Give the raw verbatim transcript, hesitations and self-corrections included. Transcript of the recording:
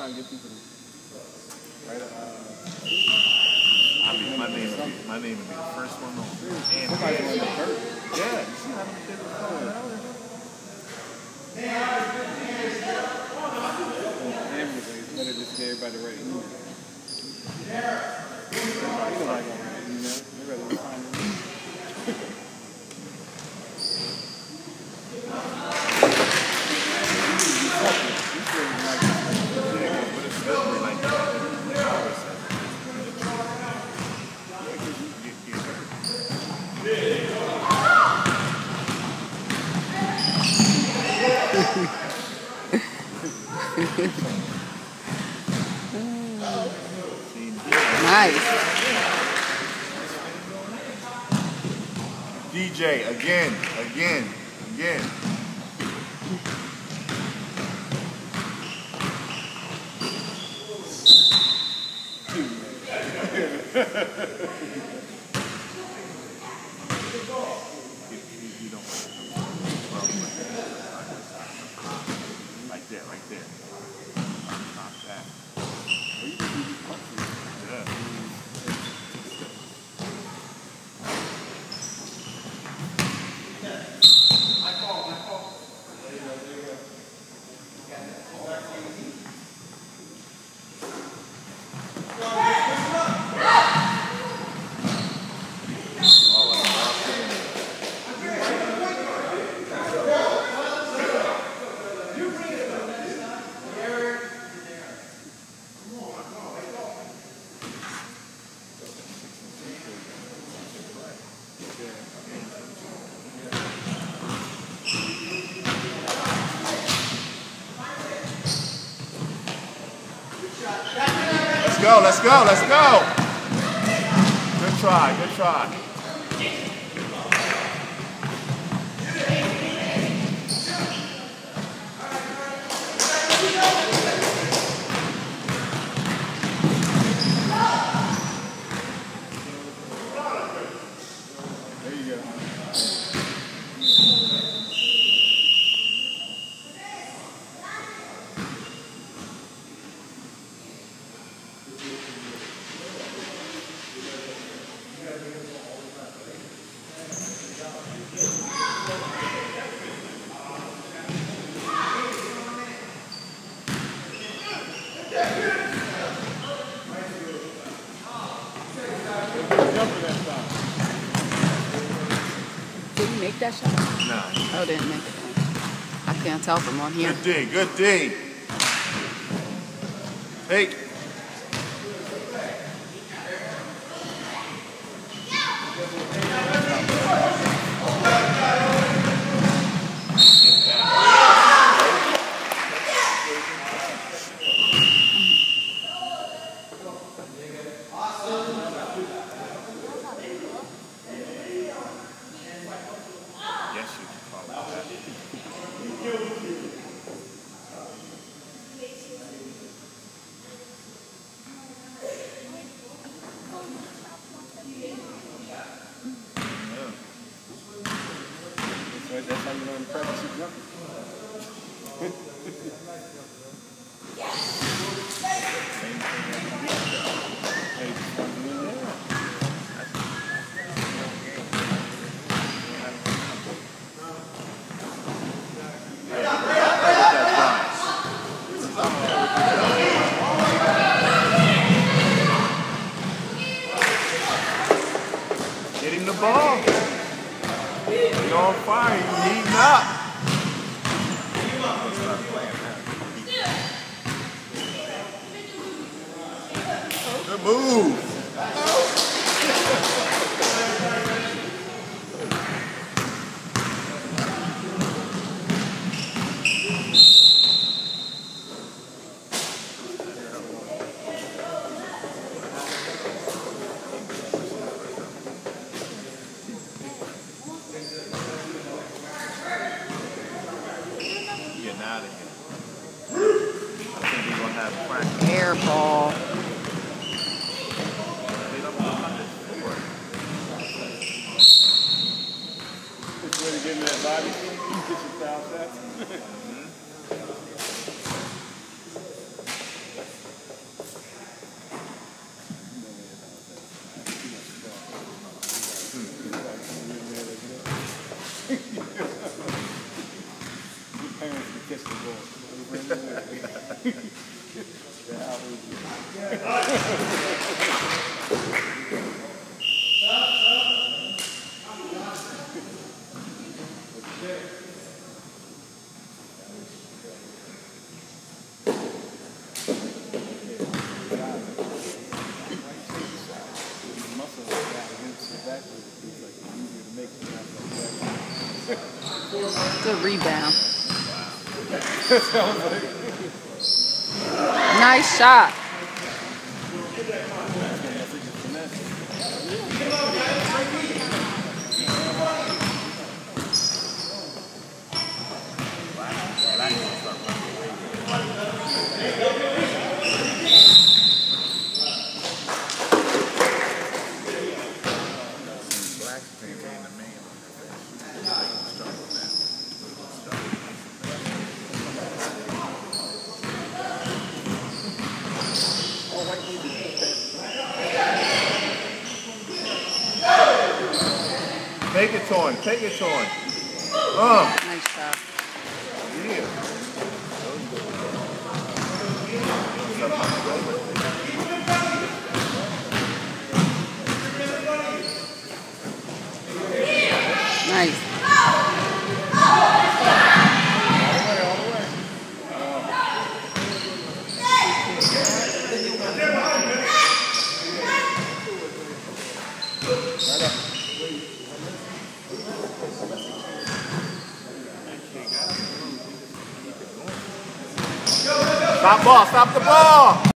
trying to get people to write a. Uh, I mean, my name would be my name would be the first one on. And somebody on the first. Yeah, you see how they did it before? Anyways, better just get everybody ready. Everybody like on you know, they rather find them. Nice. D J, again, again, again. Like that, right there. Not that. Yeah. Let's go, let's go, let's go. Good try, good try. There you go. Did he make that shot? No. Oh, didn't make it. I can't tell from on here. Good D, good D. Take. Yes, you can call it that. Right, that's how you learn to practice your jumping. Hey, just want to do that. Get him the ball. You're on fire. You're heating up. Good move. Getting out of here. I think we're going to have practice. Air ball. It's ready to get in that body. Get your foul shots. Good rebound. Nice shot. Take it to him. Take it to him. Uh. Nice shot. Yeah. Nice. Stop ball. Stop the ball.